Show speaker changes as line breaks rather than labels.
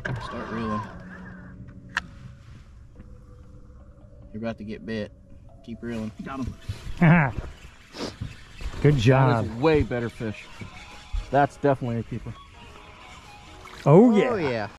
Start reeling. You're about to get bit. Keep reeling.
Got him.
Good job.
That is way better fish. That's definitely a keeper.
Oh yeah.
Oh yeah.